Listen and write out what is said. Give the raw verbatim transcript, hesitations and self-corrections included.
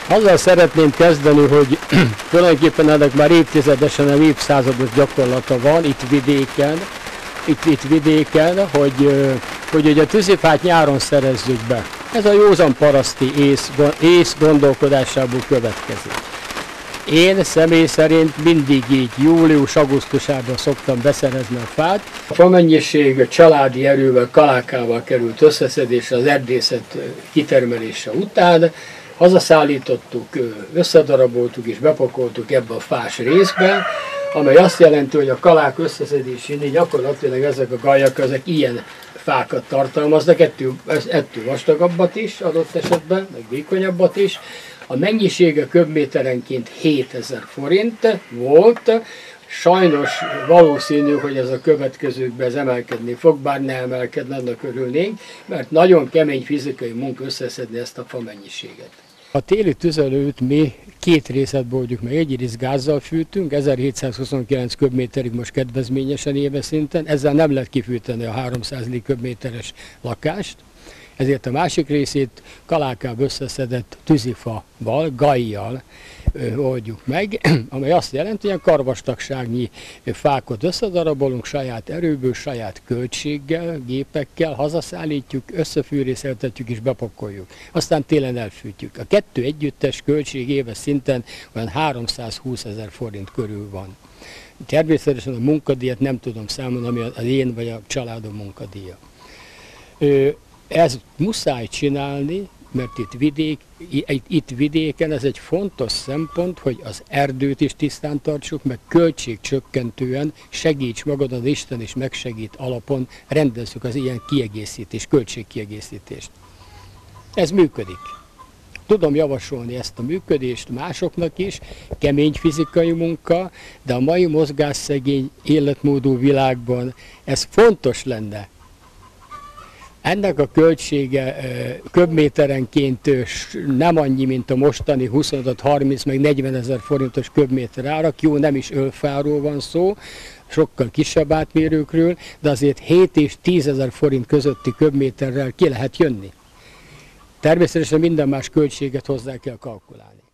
Azzal szeretném kezdeni, hogy tulajdonképpen ennek már évtizedesen, nem évszázados gyakorlata van itt vidéken, itt, itt vidéken, hogy, hogy ugye a tűzifát nyáron szerezzük be. Ez a józan paraszti ész, ész gondolkodásából következik. Én személy szerint mindig így július-augusztusában szoktam beszerezni a fát. A famennyiség családi erővel, kalákával került összeszedésre az erdészet kitermelése után. Hazaszállítottuk, összedaraboltuk és bepakoltuk ebbe a fás részbe, amely azt jelenti, hogy a kalák összeszedésénél gyakorlatilag ezek a gajak, ezek ilyen fákat tartalmaznak, ettől, ettől vastagabbat is adott esetben, meg vékonyabbat is. A mennyisége köbméterenként hétezer forint volt, sajnos valószínű, hogy ez a következőkben ez emelkedni fog, bár ne emelkedne, annak örülnénk, mert nagyon kemény fizikai munka összeszedni ezt a fa mennyiséget. A téli tüzelőt mi két részletbe oldjuk meg. Egy rész gázzal fűtünk, ezerhétszázhuszonkilenc köbméterig most kedvezményesen éves szinten, ezzel nem lehet kifűteni a háromszáz köbméteres lakást, ezért a másik részét kalákába összeszedett tűzifaval, gajjal oldjuk meg, amely azt jelenti, hogy a karvastagságnyi fákat összedarabolunk saját erőből, saját költséggel, gépekkel, hazaszállítjuk, összefűrészeltetjük és bepakoljuk. Aztán télen elfűtjük. A kettő együttes költség éves szinten olyan háromszázhúszezer forint körül van. Természetesen a munkadíjat nem tudom számolni, ami az én vagy a családom munkadíja. Ez muszáj csinálni, mert itt, vidék, itt vidéken ez egy fontos szempont, hogy az erdőt is tisztán tartsuk, meg költségcsökkentően segíts magadon, Isten is megsegít alapon, rendezzük az ilyen kiegészítést, költségkiegészítést. Ez működik. Tudom javasolni ezt a működést másoknak is, kemény fizikai munka, de a mai mozgásszegény életmódú világban ez fontos lenne. Ennek a költsége köbméterenként nem annyi, mint a mostani huszonöt, harminc, meg negyven ezer forintos köbméter árak. Jó, nem is ölfáról van szó, sokkal kisebb átmérőkről, de azért hét és tízezer forint közötti köbméterrel ki lehet jönni. Természetesen minden más költséget hozzá kell kalkulálni.